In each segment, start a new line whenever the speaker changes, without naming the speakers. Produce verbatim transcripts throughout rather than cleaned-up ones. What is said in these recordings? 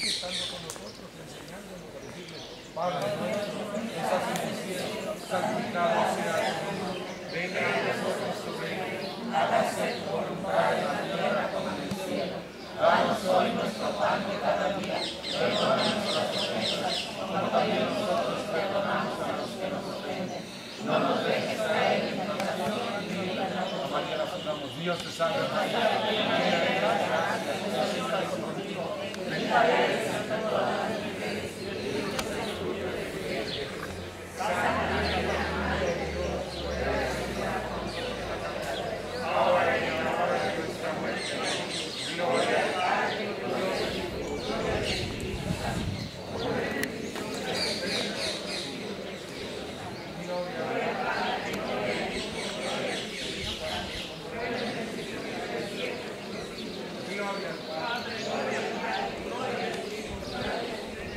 estando con nosotros, enseñándonos a decirle, Padre nuestro, que estás en el cielo, santificado sea tu nombre, venga a nosotros tu reino, hágase tu voluntad en la tierra como en el cielo. Danos hoy nuestro pan de cada día, perdona nuestras ofensas, como también nosotros perdonamos a los que nos ofenden. No nos dejes caer en tentación y líbranos del mal. María, las oramos, Dios te salve María, llena de gracia, el Señor es contigo, bendita eres entre todas las mujeres y bendito es el fruto de tu vientre. Santa María, Madre de Dios, ruega por nosotros, ahora y en la hora de nuestra muerte. Gloria al Padre, gloria al Hijo, gloria al Espíritu Santo. Gloria al Padre, gloria al Hijo, gloria al Espíritu Santo. Gloria al Padre, gloria al Padre, gloria al Hijo, gloria al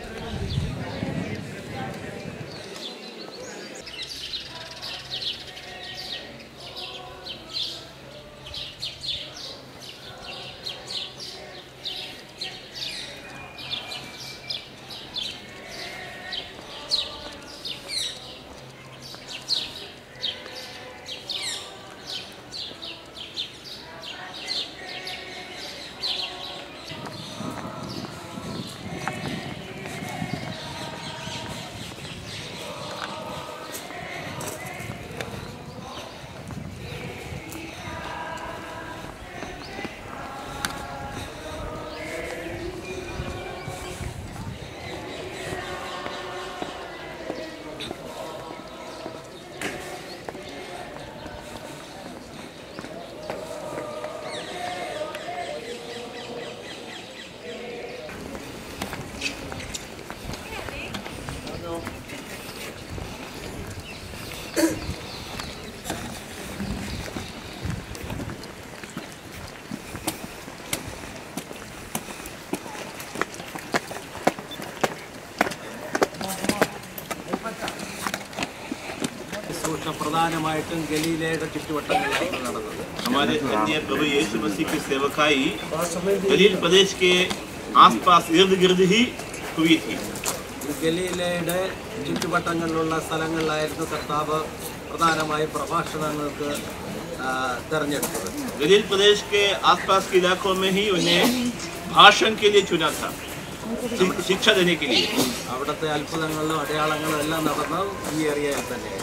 പ്രധാനമായിട്ടും ഗലീലയുടെ ചുറ്റുവട്ടങ്ങളിലാണ് നടന്നത്.
हमारे अन्य प्रभु यीशु मसीह की सेवकाई गलील प्रदेश के आसपास इर्द गिर्द ही हुई थी.
ഗലീലയുടെ ചുറ്റുവട്ടങ്ങളിലുള്ള സ്ഥലങ്ങളിലായിരുന്നു കർത്താവ് പ്രധാനമായും പ്രഭാഷണങ്ങൾക്ക് തെരഞ്ഞെടുത്തത്.
गलील प्रदेश के आसपास के इलाकों में ही उन्हें भाषण के लिए चुना था, शिक्षा देने के लिए.
അവിടുത്തെ അത്ഭുതങ്ങളും അടയാളങ്ങളും എല്ലാം നടന്നത് ഈ ഏരിയയിൽ തന്നെയാണ്.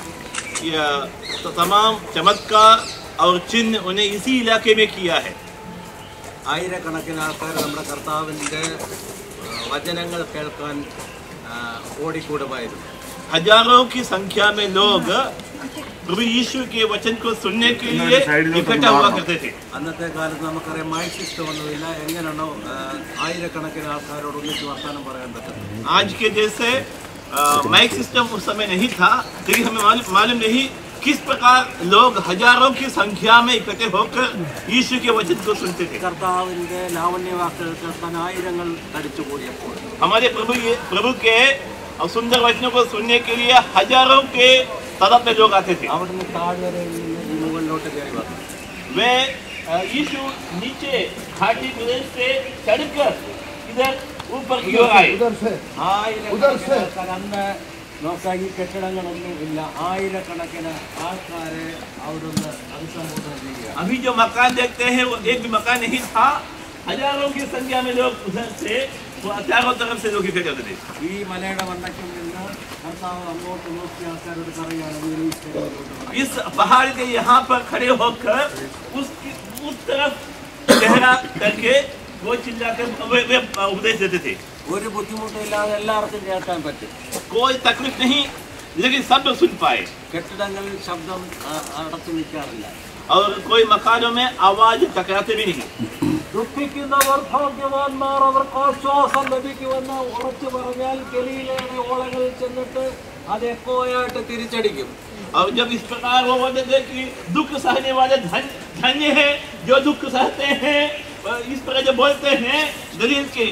तो तमाम चमत्कार और चिन्ह उन्हें इसी इलाके में किया है.
ആയിരക്കണക്കിന് ആൾക്കാർ നമ്മുടെ കർത്താവിൻ്റെ വചനങ്ങൾ കേൾക്കാൻ ഓടിക്കൂടുമായിരുന്നു.
हजारों की संख्या में लोग प्रभु यीशु के वचन को सुनने के लिए इकट्ठा हुआ करते थे.
അന്നത്തെ കാലത്ത് നമുക്കറിയാം മൈക്ക് सिस्टम ഒന്നുമില്ല. എങ്ങനെയാണോ ആയിരക്കണക്കിന് ആൾക്കാരോട് ഒന്നിച്ച് വർത്താനം പറയാൻ പറ്റുന്നത്?
आज के जैसे माइक सिस्टम उस समय नहीं था, लेकिन हमें मालूम नहीं किस प्रकार लोग हजारों की संख्या में इकट्ठे होकर यीशु के वचन को सुनते थे.
കർത്താവിന്റെ ലാവണ്യവാക്കുകൾ കേൾക്കാൻ ആയിരങ്ങൾ തടിച്ചുകൂടിയപ്പോൾ
हमारे प्रभु ये प्रभु के सुंदर वचनों को सुनने के लिए हजारों के तादाद में लोग आते थे.
അവിടുന്ന് താഴ്വരയിൽ നിന്ന് മുകളിലോട്ട് കയറി വന്നു.
वे यीशु नीचे घाटी प्रदेश से चढ़कर इधर ऊपर की ओर आए.
ആയിരക്കണക്കിന് അന്ന് നോക്കാൻ ഈ കെട്ടിടങ്ങളൊന്നും ഇല്ല. ആയിരക്കണക്കിന് ആൾക്കാരെ അവിടുന്ന് അഭിസംബോധന ചെയ്യുക.
अभी जो मकान देखते हैं वो एक भी मकान नहीं था. हजारों की संख्या में लोग उधर से चारों तरफ से लोग इकट्ठे होते थे.
ഈ മലയുടെ മണ്ടയ്ക്കിൽ നിന്ന് കർത്താവ് അങ്ങോട്ട് നോക്കി ആൾക്കാരോട് പറയുകയാണ്,
इस पहाड़ के यहाँ पर खड़े होकर उस उस तरफ चेहरा करके वो चिल्लाकर उपदेश देते थे.
ഒരു ബുദ്ധിമുട്ടില്ലാതെ എല്ലാവർക്കും കേൾക്കാൻ പറ്റും.
कोई तकलीफ नहीं, लेकिन सब लोग सुन पाए.
കെട്ടിടങ്ങളിൽ ശബ്ദം അടച്ചു നിൽക്കാറില്ല.
और कोई मकानों में आवाज टकराते भी नहीं.
ദുഃഖിക്കുന്നവർ ഭാഗ്യവാന്മാർ, അവർക്ക് ആശ്വാസം ലഭിക്കുമെന്ന് ഉറച്ചു പറഞ്ഞാൽ ഗലീലയുടെ ഓളങ്ങളിൽ ചെന്നിട്ട് അത് എക്കോയായിട്ട് തിരിച്ചടിക്കും.
और जब इस प्रकार वो बोलते थे कि दुख सहने वाले धन्य हैं जो दुख सहते हैं, इस प्रकार जो बोलते हैं गलील के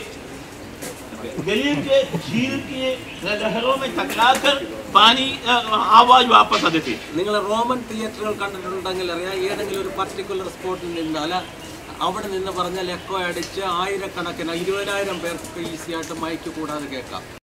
गलील के झील के लहरों में टकराकर पानी आवाज वापस आती थी.
നിങ്ങൾ റോമൻ തിയേറ്ററുകൾ കണ്ടിട്ടുണ്ടെങ്കിൽ അറിയാം, ഏതെങ്കിലും ഒരു പർട്ടിക്കുലർ സ്പോട്ടിൽ നിന്നാൽ അവിടെ നിന്ന് പറഞ്ഞാൽ എക്കോ അടിച്ച് ആയിരക്കണക്കിന് ഇരുപതിനായിരം പേർക്ക് ഈസിയായിട്ട് മൈക്ക് കൂടാതെ കേൾക്കാം.